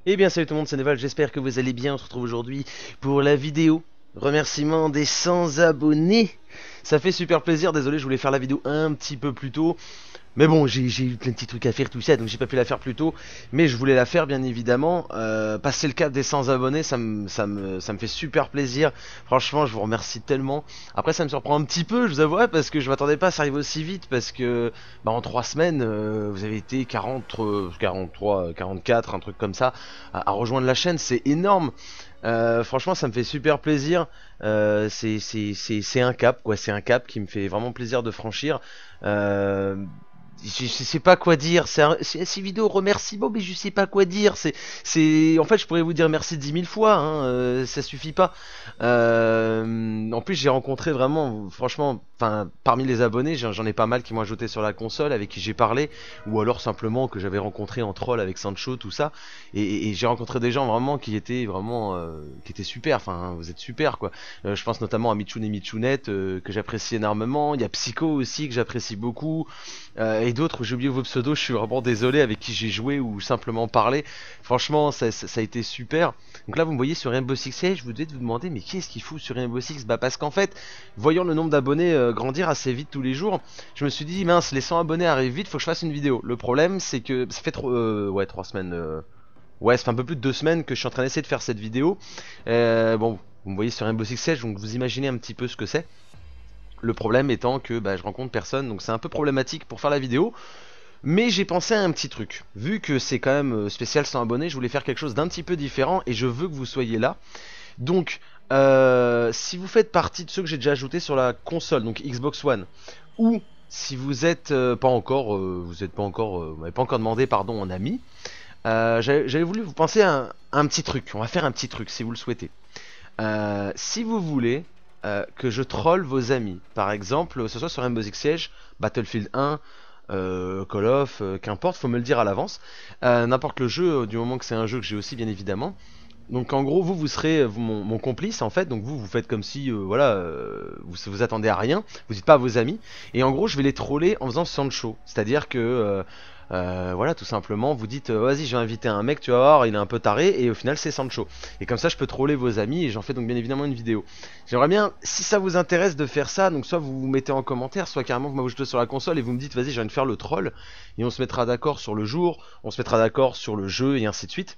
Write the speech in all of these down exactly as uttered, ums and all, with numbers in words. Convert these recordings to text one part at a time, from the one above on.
Eh bien salut tout le monde, c'est Neval, j'espère que vous allez bien. On se retrouve aujourd'hui pour la vidéo remerciement des cent abonnés. Ça fait super plaisir, désolé je voulais faire la vidéo un petit peu plus tôt. Mais bon, j'ai j'ai eu plein de petits trucs à faire, tout ça, donc j'ai pas pu la faire plus tôt. Mais je voulais la faire, bien évidemment. Euh, passer le cap des cent abonnés, ça me, ça, me, ça me fait super plaisir. Franchement, je vous remercie tellement. Après, ça me surprend un petit peu, je vous avouerai, parce que je m'attendais pas à ça arrive aussi vite. Parce que bah, en trois semaines, euh, vous avez été quarante, euh, quarante-trois, quarante-quatre, un truc comme ça, à, à rejoindre la chaîne. C'est énorme. Euh, franchement, ça me fait super plaisir. Euh, c'est c'est- c'est- c'est un cap, quoi. C'est un cap qui me fait vraiment plaisir de franchir. Euh, je, je sais pas quoi dire. C'est un, c'est c'est une vidéo remerciement, mais je sais pas quoi dire. C'est, c'est, en fait, je pourrais vous dire merci dix mille fois. Hein, euh, ça suffit pas. Euh, en plus, j'ai rencontré vraiment, franchement, enfin, parmi les abonnés, j'en j'en ai pas mal qui m'ont ajouté sur la console, avec qui j'ai parlé, ou alors simplement que j'avais rencontré en troll avec Sancho, tout ça. Et, et- et j'ai rencontré des gens vraiment qui étaient vraiment, euh, qui étaient super. Enfin, vous êtes super, quoi. Euh, je pense notamment à Michoun et Michounette, euh, que j'apprécie énormément. Il y a Psycho aussi que j'apprécie beaucoup. Euh, et d'autres, j'ai oublié vos pseudos, je suis vraiment désolé, avec qui j'ai joué ou simplement parlé. Franchement, ça, ça- ça a été super. Donc là, vous me voyez sur Rainbow Six Siege, je vous devez vous demander, mais qu'est-ce qu'il fout sur Rainbow Six? Bah parce qu'en fait, voyant le nombre d'abonnés euh, grandir assez vite tous les jours, je me suis dit, mince, les cent abonnés arrivent vite, faut que je fasse une vidéo. Le problème, c'est que ça fait trop, euh, ouais, trois semaines, euh, ouais, ça fait un peu plus de deux semaines que je suis en train d'essayer de faire cette vidéo. Euh, bon, vous me voyez sur Rainbow Six Siege, donc vous imaginez un petit peu ce que c'est. Le problème étant que bah, je rencontre personne, donc c'est un peu problématique pour faire la vidéo. Mais j'ai pensé à un petit truc. Vu que c'est quand même euh, spécial sans abonnés, je voulais faire quelque chose d'un petit peu différent et je veux que vous soyez là. Donc, euh, si vous faites partie de ceux que j'ai déjà ajoutés sur la console, donc Xbox One, ou si vous êtes euh, pas encore, euh, vous êtes pas encore, euh, vous m'avez pas encore demandé pardon en ami, euh, j'avais j'avais voulu vous penser à un, à un petit truc. On va faire un petit truc si vous le souhaitez. Euh, si vous voulez euh, que je troll vos amis, par exemple, ce soit sur Rainbow Six Siege, Battlefield un, euh, Call of, euh, qu'importe, faut me le dire à l'avance. Euh, N'importe le jeu, euh, du moment que c'est un jeu que j'ai aussi bien évidemment. Donc en gros, vous, vous serez euh, vous, mon, mon complice en fait. Donc vous, vous faites comme si, euh, voilà, euh, vous vous attendez à rien. Vous dites pas à vos amis. Et en gros, je vais les troller en faisant Sancho. C'est-à-dire que, euh, euh, voilà, tout simplement, vous dites, euh, vas-y, j'ai invité un mec, tu vas voir, il est un peu taré. Et au final, c'est Sancho. Et comme ça, je peux troller vos amis. Et j'en fais donc bien évidemment une vidéo. J'aimerais bien, si ça vous intéresse de faire ça, donc soit vous vous mettez en commentaire, soit carrément vous m'ajoutez sur la console et vous me dites, vas-y, j'ai envie de faire le troll. Et on se mettra d'accord sur le jour, on se mettra d'accord sur le jeu et ainsi de suite.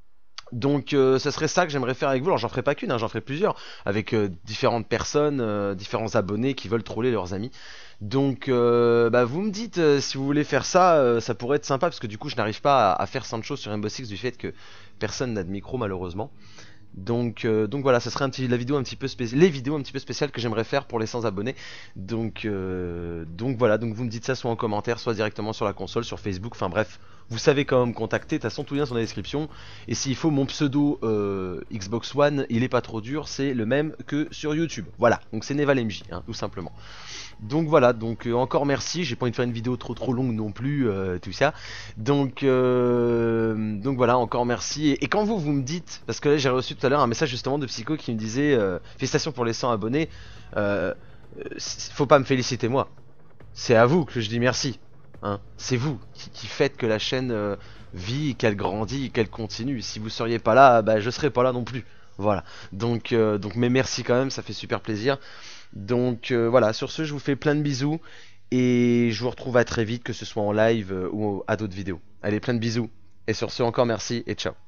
Donc euh, ce serait ça que j'aimerais faire avec vous. Alors j'en ferai pas qu'une, hein, j'en ferai plusieurs, avec euh, différentes personnes, euh, différents abonnés qui veulent troller leurs amis. Donc euh, bah, vous me dites euh, si vous voulez faire ça, euh, ça pourrait être sympa parce que du coup je n'arrive pas à, à faire Sancho sur Rainbow Six du fait que personne n'a de micro malheureusement. Donc, euh, donc voilà, ça serait un petit, la vidéo un petit peu spéciale, les vidéos un petit peu spéciales que j'aimerais faire pour les cent abonnés. Donc, euh, donc voilà, donc vous me dites ça soit en commentaire, soit directement sur la console, sur Facebook, enfin bref, vous savez comment me contacter, de toute façon tout lien sont dans la description. Et s'il faut mon pseudo euh, Xbox One, il est pas trop dur, c'est le même que sur YouTube. Voilà, donc c'est NevalMJ, hein, tout simplement. Donc voilà, donc euh, encore merci, j'ai pas envie de faire une vidéo trop trop longue non plus, euh, tout ça. Donc, euh, donc voilà, encore merci. Et, et quand vous, vous me dites, parce que là j'ai reçu tout à l'heure un message justement de Psycho qui me disait euh, félicitations pour les cent abonnés, euh, euh, faut pas me féliciter moi, c'est à vous que je dis merci. Hein. C'est vous qui, qui faites que la chaîne euh, vit, qu'elle grandit, qu'elle continue. Si vous seriez pas là, bah, je serais pas là non plus. Voilà. Donc, euh, donc, mais merci quand même, ça fait super plaisir. Donc euh, voilà, sur ce, je vous fais plein de bisous et je vous retrouve à très vite, que ce soit en live euh, ou à d'autres vidéos. Allez, plein de bisous. Et sur ce, encore merci et ciao.